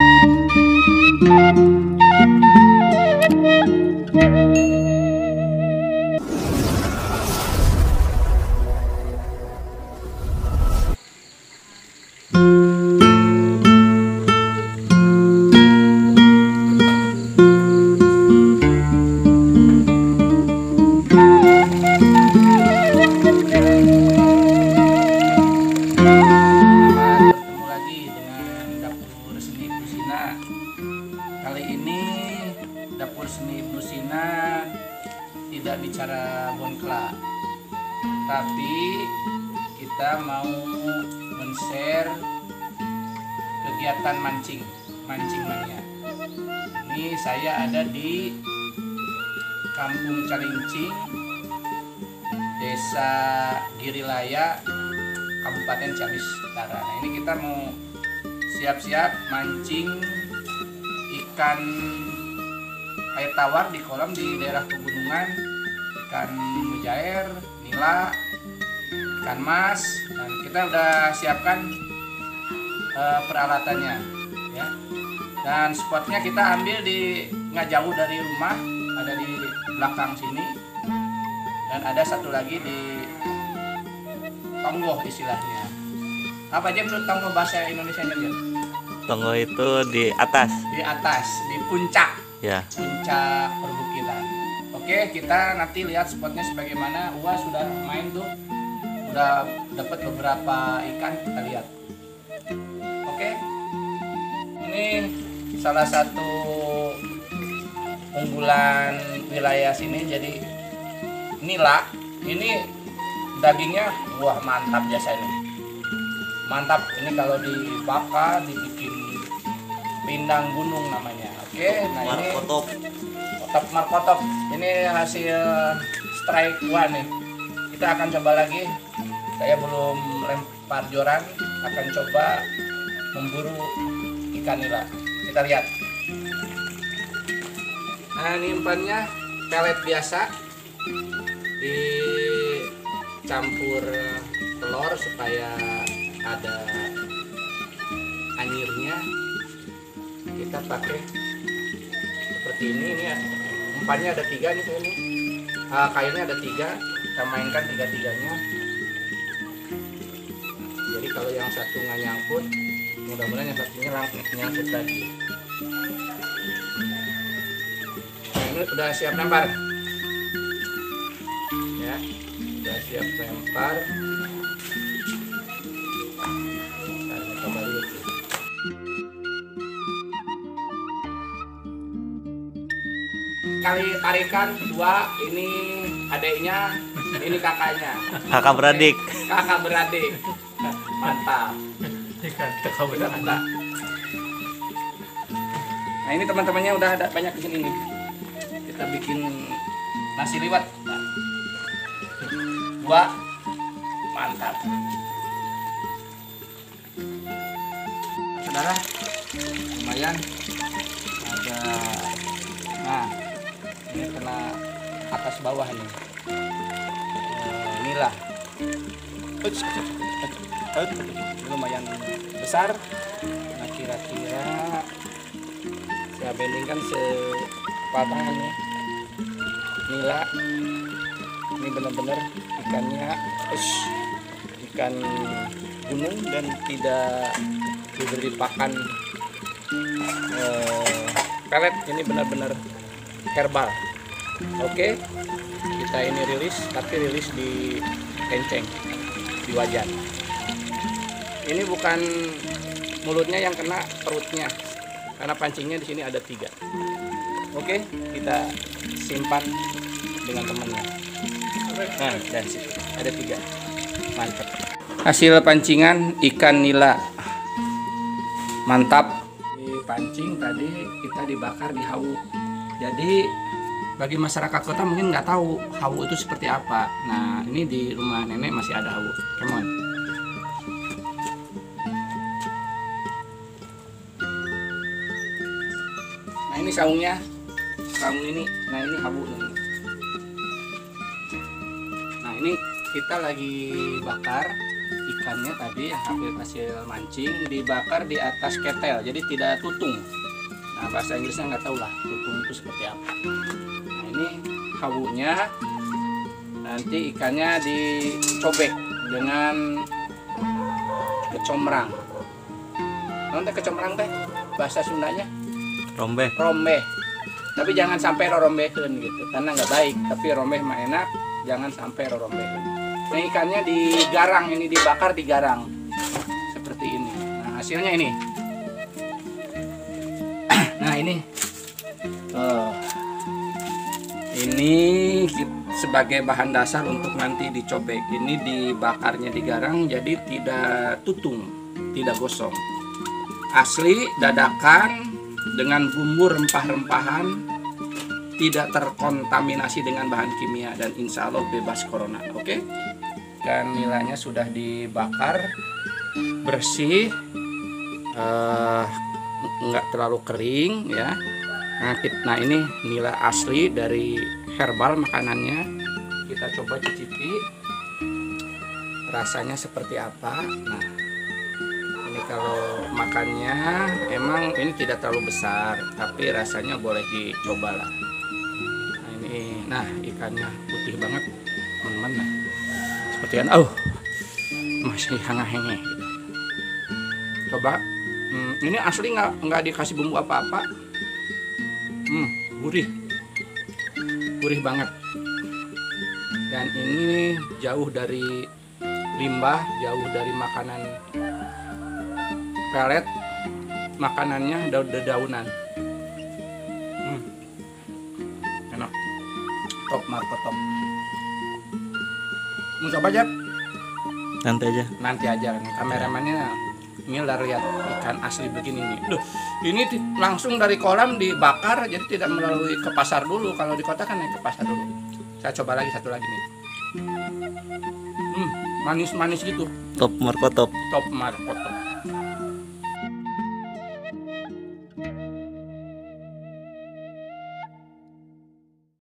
Kali ini dapur seni Ibnu Sina tidak bicara bonkla, tapi kita mau men-share kegiatan mancing mania. Ini saya ada di Kampung Calincing, Desa Girilaya, Kabupaten Ciamis Utara. Nah, ini kita mau siap-siap mancing ikan air tawar di kolam di daerah pegunungan, ikan mujair, nila, ikan mas, dan kita udah siapkan peralatannya ya. Dan spotnya kita ambil di nggak jauh dari rumah, ada di belakang sini, dan ada satu lagi di tonggoh istilahnya. Apa aja menurut tonggoh bahasa Indonesia nya? Tonggo itu di atas. Di atas, di puncak. Ya. Puncak perbukitan. Oke, kita nanti lihat spotnya sebagaimana. Uwa sudah main tuh, udah dapat beberapa ikan, kita lihat. Oke, ini salah satu unggulan wilayah sini. Jadi nila, ini dagingnya wah mantap biasa ini. Mantap, ini kalau dibakar dibikin pindang gunung namanya. Oke, nah ini markotop. Ini hasil strike one nih. Kita akan coba lagi. Saya belum lempar joran, akan coba memburu ikan nila. Kita lihat. Nah, ini umpannya pelet biasa, dicampur telur supaya ada anyirnya. Kita pakai seperti ini ya. Umpannya ada 3 nih ini. Kailnya ada 3. Kita mainkan 3-3-nya. Jadi kalau yang satu nggak nyangkut, mudah-mudahan yang satunya nyangkut lagi. Nah, ini udah siap lempar. Ya, udah siap lempar. Kali tarikan 2, ini adiknya, ini kakaknya. Kakak beradik. Kakak beradik. Mantap. Kakak beradik. Nah, ini teman-temannya udah ada banyak di sini nih. Kita bikin nasi liwet. 2. Mantap. Saudara, lumayan ada. Nah, ini kena atas bawah nih. Inilah. Ini lumayan besar. Nah, kira-kira saya bandingkan sepatangan nih. Nila. Ini benar-benar ikannya ikan gunung dan tidak diberi pakan pelet. Ini benar-benar herbal. Oke, kita ini rilis, tapi rilis di kenceng, di wajan. Ini bukan mulutnya yang kena, perutnya, karena pancingnya di sini ada 3. Oke, kita simpan dengan temannya. Nah, dan situ ada 3. Mantap. Hasil pancingan ikan nila. Mantap. Pancing tadi kita dibakar di hawu. Jadi bagi masyarakat kota mungkin nggak tahu hawu itu seperti apa. Nah, ini di rumah nenek masih ada hawu. Come on. Nah, ini saungnya. Saung ini. Nah, ini hawu. Nah, ini kita lagi bakar ikannya tadi yang hasil mancing dibakar di atas ketel, jadi tidak tutung. Nah, bahasa Inggrisnya nggak tahu lah tutung itu seperti apa. Nah, ini kawunya, nanti ikannya dicobek dengan kecombrang. Nanti kecombrang teh bahasa Sundanya Rombeh. rombeh. Tapi jangan sampai rorombeheun gitu, karena nggak baik. Tapi rombeh mah enak, jangan sampai rorombeheun. Nah, ikannya digarang, ini dibakar digarang seperti ini. Nah, hasilnya ini. Nah, ini sebagai bahan dasar untuk nanti dicobek. Ini dibakarnya digarang, jadi tidak tutung, tidak gosong. Asli dadakan dengan bumbu rempah-rempahan, tidak terkontaminasi dengan bahan kimia, dan insya Allah bebas corona. Oke? Dan nilainya sudah dibakar bersih, nggak terlalu kering ya. Nah, ini nila asli dari herbal makanannya. Kita coba cicipi rasanya seperti apa. Nah, ini kalau makannya emang ini tidak terlalu besar, tapi rasanya boleh dicoba lah. Nah, ikannya putih banget teman-teman. Nah, seperti ini, masih hangat-hangat gitu. Coba, ini asli nggak dikasih bumbu apa-apa. Gurih banget. Dan ini jauh dari limbah, jauh dari makanan pelet, makanannya daunan. Enak. Top marco top. Mau coba aja? Nanti aja. Kameramannya ngiler lihat ikan asli begini nih. Duh, ini langsung dari kolam dibakar, jadi tidak melalui ke pasar dulu. Kalau di kota kan naik ke pasar dulu. Saya coba lagi satu lagi nih. Manis-manis gitu. Top marco top. Top marco top.